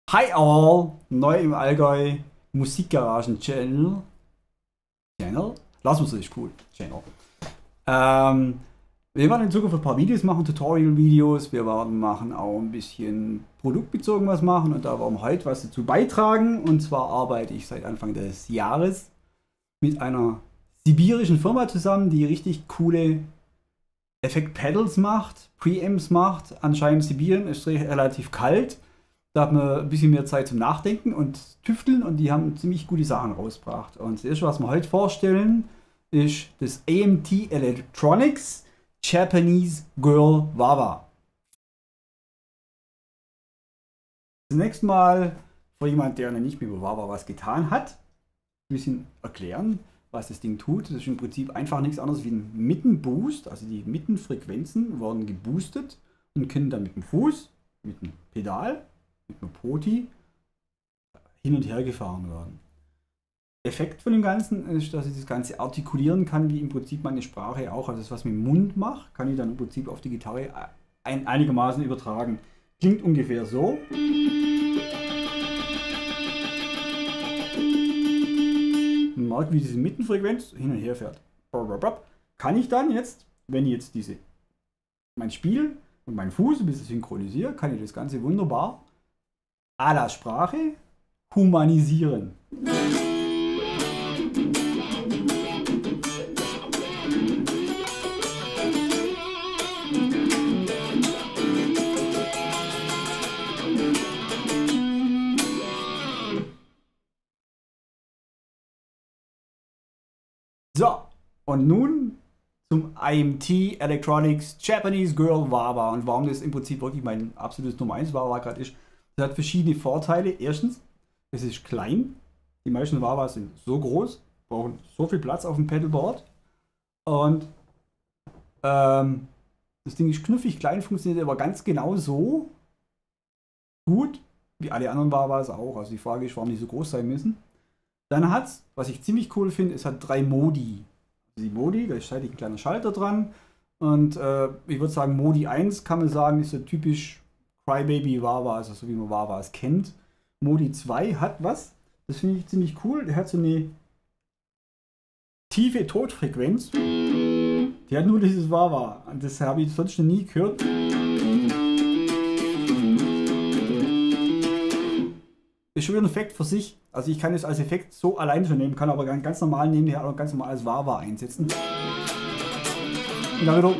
Hi all, neu im Allgäu, Musikgaragen-Channel. Lass uns das cool, Channel. Wir werden in Zukunft ein paar Videos machen, Tutorial-Videos. Wir werden machen auch ein bisschen produktbezogen was machen und da werden wir heute was dazu beitragen. Und zwar arbeite ich seit Anfang des Jahres mit einer sibirischen Firma zusammen, die richtig coole Effekt-Pedals macht, Preamps macht. Anscheinend Sibirien ist relativ kalt. Da hat man ein bisschen mehr Zeit zum Nachdenken und Tüfteln und die haben ziemlich gute Sachen rausgebracht. Und das erste, was wir heute vorstellen, ist das AMT Electronics Japanese Girl Wah-Wah. Zunächst mal für jemanden, der noch nicht mit Wah-Wah was getan hat, ein bisschen erklären, was das Ding tut. Das ist im Prinzip einfach nichts anderes wie ein Mittenboost. Also die Mittenfrequenzen werden geboostet und können dann mit dem Fuß, mit dem Pedal, mit einem Poti hin und her gefahren werden. Effekt von dem Ganzen ist, dass ich das Ganze artikulieren kann, wie im Prinzip meine Sprache auch. Also das, was ich mit dem Mund mache, kann ich dann im Prinzip auf die Gitarre einigermaßen übertragen. Klingt ungefähr so. Man merkt, wie diese Mittenfrequenz hin und her fährt. Kann ich dann jetzt, wenn ich jetzt mein Spiel und meinen Fuß ein bisschen synchronisiere, kann ich das Ganze wunderbar à la Sprache humanisieren. So, und nun zum AMT Electronics Japanese Girl Wah-Wah und warum das im Prinzip wirklich mein absolutes Nummer 1 Wah-Wah gerade ist. Das hat verschiedene Vorteile. Erstens, es ist klein. Die meisten Wah-Wahs sind so groß, brauchen so viel Platz auf dem Pedalboard. Und das Ding ist knuffig klein, funktioniert aber ganz genau so gut wie alle anderen Wah-Wahs auch. Also die Frage ist, warum die so groß sein müssen. Dann hat es, was ich ziemlich cool finde, es hat 3 Modi. Also die Modi, da ist seitlich ein kleiner Schalter dran. Und ich würde sagen, Modi 1 kann man sagen, ist so typisch Crybaby Wah-Wah, also so wie man Wah-Wahs kennt. Modi 2 hat was, das finde ich ziemlich cool. Der hat so eine tiefe Totfrequenz. Die hat nur dieses Wah-Wah. Und das habe ich sonst noch nie gehört. Ist schon wieder ein Effekt für sich. Also ich kann es als Effekt so allein schon nehmen, kann aber ganz normal nehmen, hier auch ganz normal als Wah-Wah einsetzen. Und dann wieder.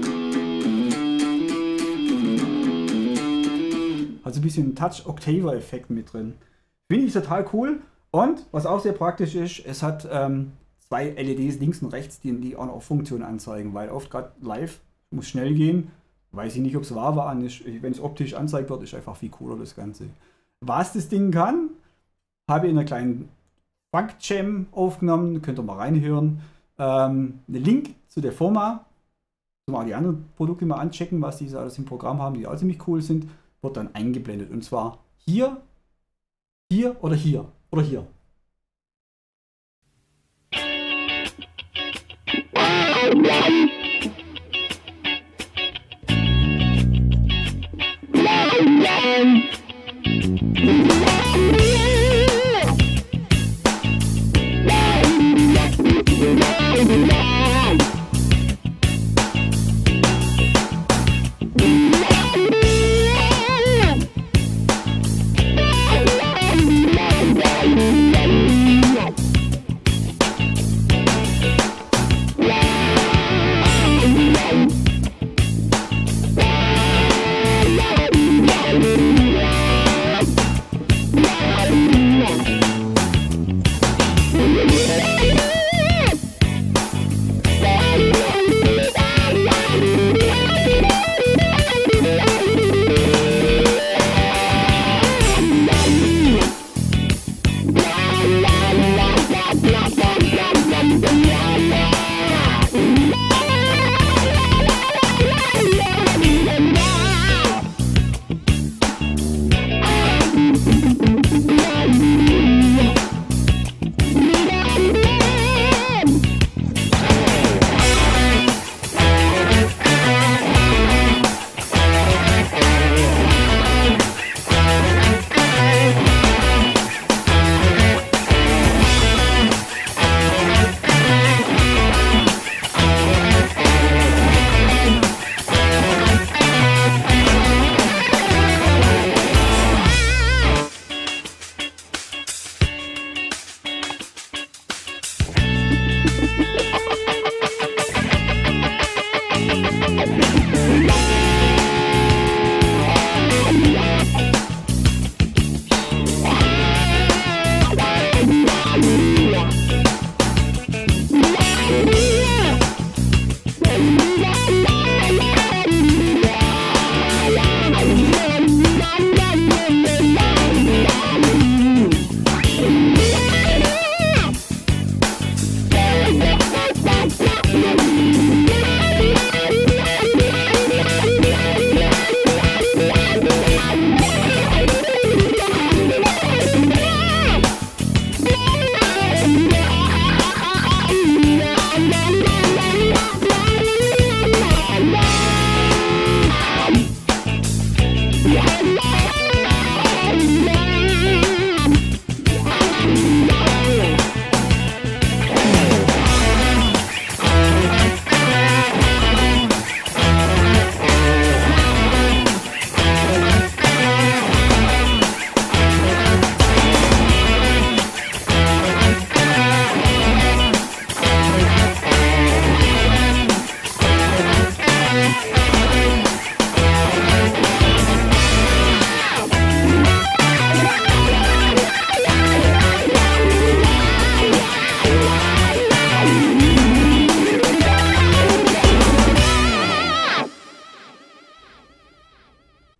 Also ein bisschen Touch-Octaver-Effekt mit drin. Finde ich total cool. Und was auch sehr praktisch ist, es hat 2 LEDs links und rechts, die On-Off-Funktion anzeigen, weil oft gerade live muss schnell gehen. Weiß ich nicht, ob es Wah-Wah an ist. Wenn es optisch angezeigt wird, ist einfach viel cooler das Ganze. Was das Ding kann, habe ich in einer kleinen Funk-Jam aufgenommen. Könnt ihr mal reinhören. Einen Link zu der Firma. Mal die anderen Produkte mal anchecken, was die alles im Programm haben, die auch ziemlich cool sind. Wird dann eingeblendet. Und zwar hier, hier oder hier. Oder hier.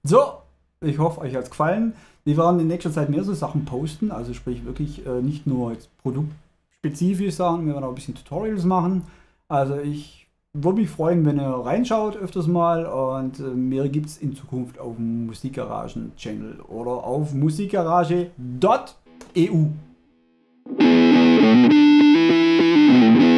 So, ich hoffe, euch hat es gefallen. Wir werden in nächster Zeit mehr so Sachen posten, also sprich wirklich nicht nur jetzt produktspezifisch Sachen, wir werden auch ein bisschen Tutorials machen. Also ich würde mich freuen, wenn ihr reinschaut öfters mal und mehr gibt es in Zukunft auf dem Musikgaragen-Channel oder auf musikgarage.eu.